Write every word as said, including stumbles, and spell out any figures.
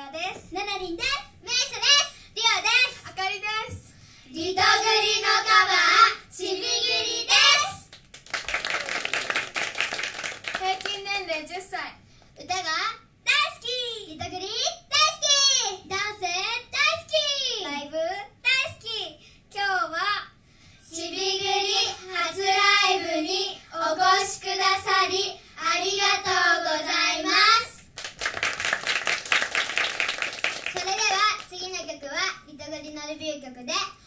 ラです。 ななりんです。 メイスです。リオです。 あかりです。 リトグリのカバー、ちびぐりです。 平均年齢じゅっさい。 歌が大好き。リトグリ大好き。 ダンス大好き。 ライブ大好き。今日はちびぐり初ライブにお越しくださりありがとうございます。それでは次の曲はリトグリのデビュー曲で